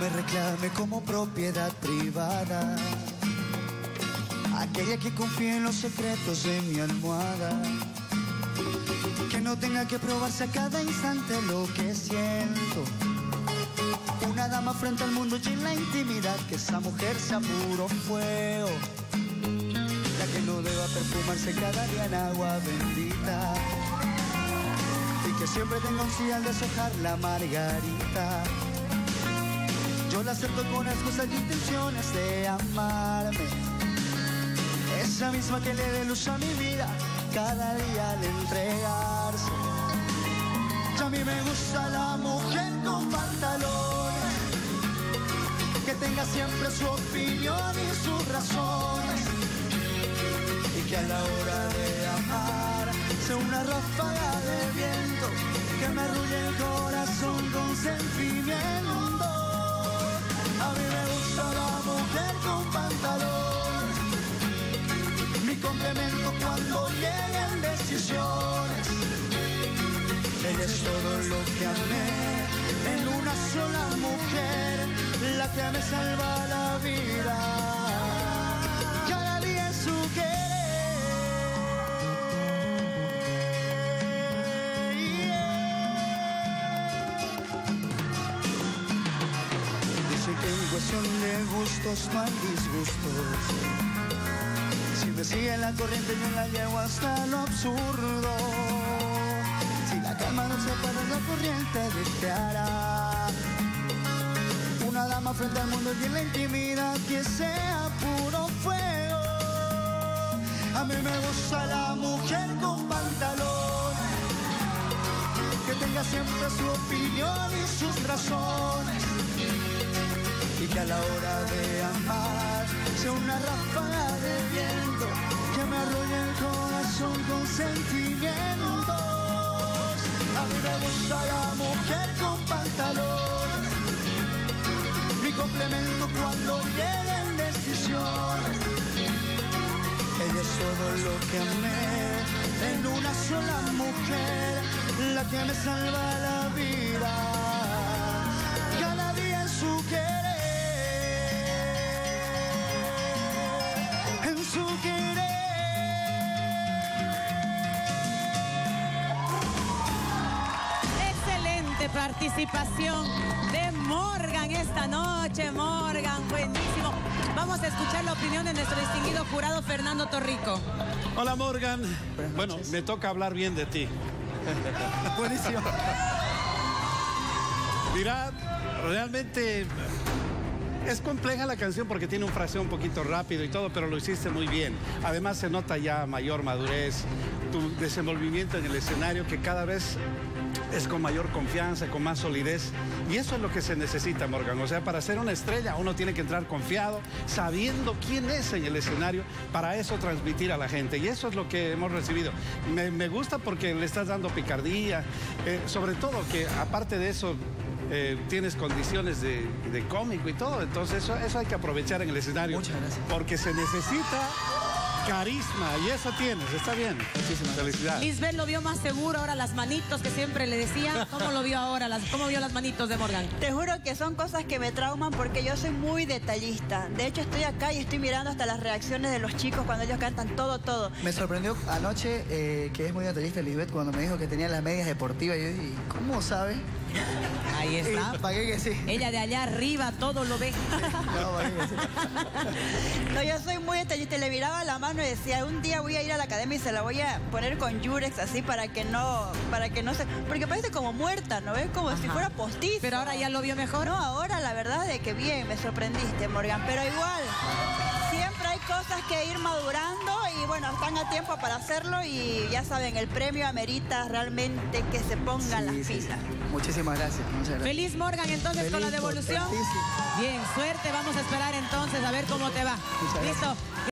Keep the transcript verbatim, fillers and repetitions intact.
me reclame como propiedad privada, aquella que confíe en los secretos de mi almohada, que no tenga que probarse a cada instante lo que siento. Una dama frente al mundo y en la intimidad, que esa mujer sea puro fuego, la que no deba perfumarse cada día en agua bendita, y que siempre tenga un sí al deshojar la margarita. Yo la acepto con excusas y intenciones de amarme, esa misma que le dé luz a mi vida cada día al entregarse. Y a mí me gusta la mujer con pantalones, que tenga siempre su opinión y sus razones, y que a la hora de amar sea una ráfaga de viento que me arrulle el corazón con sentimiento. A mí me gusta la mujer con pantalón, mi complemento cuando lleguen decisiones. Ella es todo lo que amé en una sola mujer, la que me salva la vida cada día en su querer. Dice que en cuestión de gustos no hay disgustos, si me sigue la corriente yo la llevo hasta lo absurdo. Si la calma no se para la corriente, ¿qué hará? Una dama frente al mundo y en la intimidad, que sea puro fuego. A mí me gusta la mujer con pantalón, que tenga siempre su opinión y sus razones, y que a la hora de amar sea una ráfaga de viento que me arrulle el corazón con sentimientos. A mí me gusta la mujer con pantalón, mi complemento cuando lleguen decisiones. Ella es todo lo que amé en una sola mujer, la que me salva la vida cada día en su querer, en su querer. Participación de Morgan esta noche. Morgan, buenísimo. Vamos a escuchar la opinión de nuestro distinguido jurado Fernando Torrico. Hola, Morgan. Bueno, me toca hablar bien de ti. Buenísimo. Mira, realmente es compleja la canción porque tiene un fraseo un poquito rápido y todo, pero lo hiciste muy bien. Además se nota ya mayor madurez, tu desenvolvimiento en el escenario, que cada vez es con mayor confianza, con más solidez. Y eso es lo que se necesita, Morgan. O sea, para ser una estrella uno tiene que entrar confiado, sabiendo quién es en el escenario, para eso transmitir a la gente. Y eso es lo que hemos recibido. Me, me gusta porque le estás dando picardía, eh, sobre todo que aparte de eso eh, tienes condiciones de, de cómico y todo. Entonces eso, eso hay que aprovechar en el escenario. Muchas gracias. Porque se necesita carisma, y eso tienes, está bien. Muchísimas felicidades. Lisbeth lo vio más seguro, ahora las manitos que siempre le decía. ¿Cómo lo vio ahora? Las, ¿Cómo vio las manitos de Morgan? Te juro que son cosas que me trauman porque yo soy muy detallista. De hecho, estoy acá y estoy mirando hasta las reacciones de los chicos cuando ellos cantan todo, todo. Me sorprendió anoche eh, que es muy detallista Lisbeth cuando me dijo que tenía las medias deportivas. Y yo dije, ¿cómo sabe? Ahí está. ¿Para qué que sí? Ella de allá arriba todo lo ve. No, ¿para qué que sí? No, yo soy muy detallista. Le miraba la mano y decía, un día voy a ir a la academia y se la voy a poner con Yurex así para que no, para que no se... Porque parece como muerta, ¿no ves? Como Ajá. si fuera postizo. Pero ahora ya lo vio mejor. No, ahora la verdad es que bien, me sorprendiste, Morgan. Pero igual, siempre hay cosas que ir madurando y bueno, están a tiempo para hacerlo y ya saben, el premio amerita realmente que se pongan sí, las sí, pilas. Sí. Muchísimas gracias. Muchas gracias. Feliz, Morgan, entonces Feliz, con la devolución. contentísimo. Bien, suerte, vamos a esperar entonces a ver cómo te va. Muchas Listo. gracias.